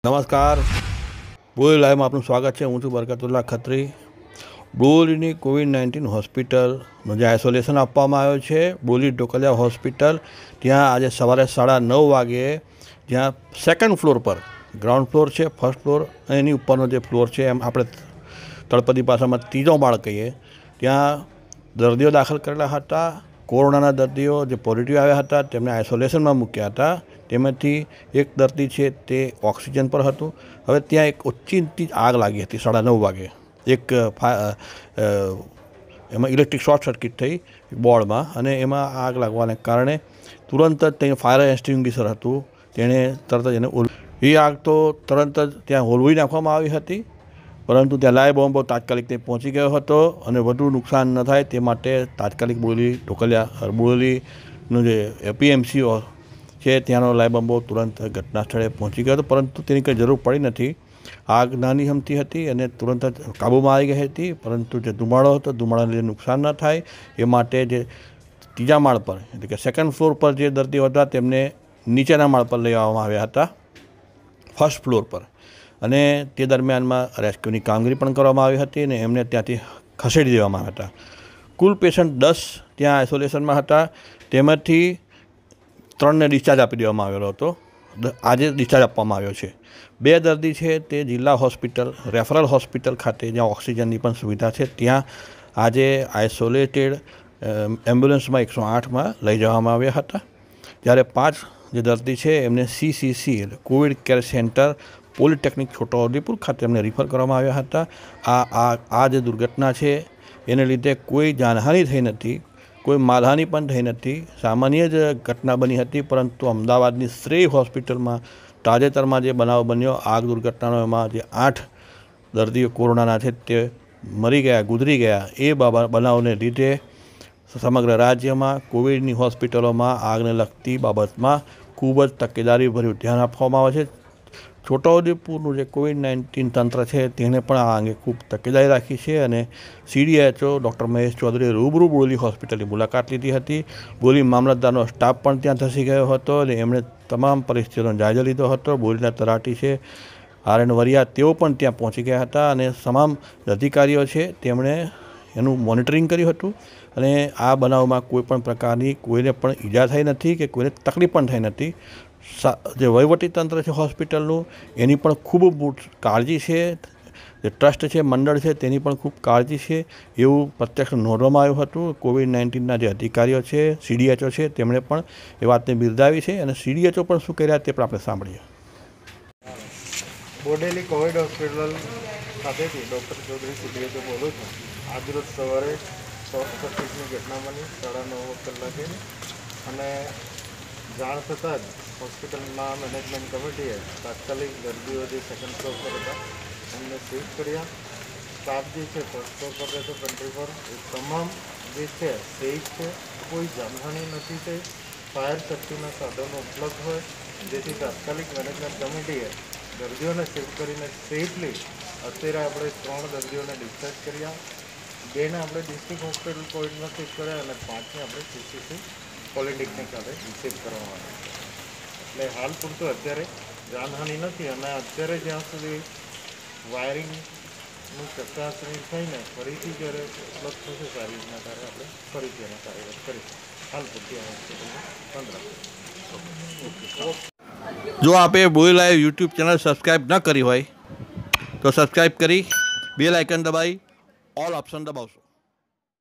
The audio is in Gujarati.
નમસ્કાર, બોલી લાઈવમાં આપનું સ્વાગત છે। હું છું બરકતુલ્લા ખત્રી। બોલીની કોવિડ-19 હોસ્પિટલનો જે આઇસોલેશન આપવામાં આવ્યો છે, બોલી ઢોકલિયા હોસ્પિટલ, ત્યાં આજે સવારે 9:30 વાગે, જ્યાં સેકન્ડ ફ્લોર પર, ગ્રાઉન્ડ ફ્લોર છે, ફર્સ્ટ ફ્લોર અને એની ઉપરનો જે ફ્લોર છે, એમ આપણે તળપદી ભાષામાં ત્રીજો માળ કહીએ, ત્યાં દર્દીઓ દાખલ કરેલા હતા। કોરોનાના દર્દીઓ જે પોઝિટિવ આવ્યા હતા તેમને આઇસોલેશનમાં મૂક્યા હતા। તેમાંથી એક દર્દી છે તે ઓક્સિજન પર હતું। હવે ત્યાં એક ઓચિંતી આગ લાગી હતી 9:30 વાગે। એક એમાં ઇલેક્ટ્રિક શોર્ટ સર્કિટ થઈ બોર્ડમાં, અને એમાં આગ લાગવાને કારણે તુરંત જ ત્યાં ફાયર એક્સટિંગ્વિશર હતું, તેણે તરત જ એને એ આગ તો તરત જ ત્યાં હોલવી નાખવામાં આવી હતી, પરંતુ ત્યાં લાઈવ બોમ્બ તાત્કાલિક તે પહોંચી ગયો હતો અને વધુ નુકસાન ન થાય તે માટે તાત્કાલિક બોલી ઢોકલિયા બોલીનું જે એપીએમસી છે ત્યાંનો લાઈવ બોમ્બો તુરંત ઘટના સ્થળે પહોંચી ગયો હતો, પરંતુ તેની કંઈ જરૂર પડી નથી। આગ નાની હમતી હતી અને તુરંત જ કાબૂમાં આવી ગઈ હતી, પરંતુ જે ધુમાડો હતો, ધુમાડાને લીધે નુકસાન ન થાય એ માટે જે ત્રીજા માળ પર, એટલે કે સેકન્ડ ફ્લોર પર જે દર્દીઓ હતા તેમને નીચેના માળ પર લઈ આવવામાં આવ્યા હતા, ફર્સ્ટ ફ્લોર પર, અને તે દરમિયાનમાં રેસ્ક્યુની કામગીરી પણ કરવામાં આવી હતી અને એમને ત્યાંથી ખસેડી દેવામાં આવ્યા હતા। કુલ પેશન્ટ 10 ત્યાં આઇસોલેશનમાં હતા, તેમાંથી 3ને ડિસ્ચાર્જ આપી દેવામાં આવેલો હતો। આજે ડિસ્ચાર્જ આપવામાં આવ્યો છે। 2 દર્દી છે તે જિલ્લા હોસ્પિટલ, રેફરલ હોસ્પિટલ ખાતે, જ્યાં ઓક્સિજનની પણ સુવિધા છે, ત્યાં આજે આઇસોલેટેડ એમ્બ્યુલન્સમાં 108માં લઈ જવામાં આવ્યા હતા। જ્યારે 5 જે દર્દી છે એમને CCC એટલે Covid care centre polytechnic Chhotaudepur ખાતે એમને રિફર કરવામાં આવ્યા હતા। આ જે દુર્ઘટના છે એને લીધે કોઈ જાનહાનિ થઈ નથી, કોઈ માલહાનિ પણ થઈ નથી, સામાન્ય જ ઘટના બની હતી, પરંતુ અમદાવાદની શ્રેય હોસ્પિટલમાં તાજેતરમાં જે બનાવ બન્યો આગ દુર્ઘટનાનો, એમાં જે 8 દર્દીઓ કોરોનાના છે તે મરી ગયા, ગુજરી ગયા, એ બનાવને લીધે સમગ્ર રાજ્યમાં કોવિડની હોસ્પિટલોમાં આગને લગતી બાબતમાં ખૂબ જ તકેદારીભર્યું ધ્યાન આપવામાં આવે છે। છોટાઉદેપુરનું જે કોવિડ-19 તંત્ર છે તેને પણ આ અંગે ખૂબ તકેદારી રાખી છે, અને CDHO ડૉક્ટર મહેશ ચૌધરીએ રૂબરૂ બોલી હોસ્પિટલની મુલાકાત લીધી હતી। બોલી મામલતદારનો સ્ટાફ પણ ત્યાં ધસી ગયો હતો અને એમણે તમામ પરિસ્થિતિનો જાયજો લીધો હતો। બોલીના તલાટી છે RN વરિયા, તેઓ પણ ત્યાં પહોંચી ગયા હતા અને તમામ અધિકારીઓ છે તેમણે એનું મોનિટરિંગ કર્યું હતું, અને આ બનાવમાં કોઈ પણ પ્રકારની કોઈને પણ ઈજા થઈ નથી કે કોઈને તકલીફ પણ થઈ નથી। જે વહીવટીતંત્ર છે હોસ્પિટલનું, એની પણ ખૂબ કાળજી છે, જે ટ્રસ્ટ છે, મંડળ છે, તેની પણ ખૂબ કાળજી છે, એવું પ્રત્યક્ષ નોંધવામાં આવ્યું હતું। કોવિડ-19ના જે અધિકારીઓ છે, CDHO છે, તેમણે પણ એ વાતને બિરદાવી છે, અને CDHO પણ શું કર્યા તે પણ આપણે સાંભળીએ। બોડેલી કોવિડ હોસ્પિટલ ખાતેથી ડૉક્ટર ચૌધરી CDHO બોલું છું। આજરોજ સવારે શોર્ટ સર્કિટની ઘટના બની 9:30 કલાકે, અને જાણ થતાં જ હોસ્પિટલના મેનેજમેન્ટ કમિટીએ તાત્કાલિક દર્દીઓ જે સેકન્ડ ફ્લોર પર હતા એમને શિફ્ટ કર્યા। સ્ટાફ જે છે ફર્સ્ટ ફ્લોર પર રહેતો પેન્ટ્રી પર, એ તમામ જે છે સેફ છે, કોઈ જાનહાનિ નથી થઈ, ફાયર સેફ્ટીના સાધનો ઉપલબ્ધ હોય, જેથી તાત્કાલિક મેનેજમેન્ટ કમિટીએ દર્દીઓને શિફ્ટ કરીને સેફલી અત્યારે આપણે 3 દર્દીઓને ડિસ્ચાર્જ કર્યા। 2ને આપણે ડિસ્ટ્રિક્ટ હોસ્પિટલ કોવિડમાં શિફ્ટ કર્યા અને 5ને આપણે CCC પોલિટેકનિક ખાતે શિફ્ટ કરવામાં આવ્યા છે। એટલે હાલ પૂરતું અત્યારે જાનહાનિ નથી, અને અત્યારે જ્યાં સુધી વાયરિંગની ચકાસણી થઈને ફરીથી જ્યારે ઉપલબ્ધ થશે સારી રીતના, ત્યારે આપણે ફરીથી એનો કાર્યરત કરીશું। હાલ પૂરતી આ હોસ્પિટલને બંધ રાખીશું। જો આપે બોલી લાઈવ યુટ્યુબ ચેનલ સબસ્ક્રાઈબ ન કરી હોય તો સબસ્ક્રાઈબ કરી બેલ આઇકન દબાવી ઓલ ઓપ્શન દબાવશો।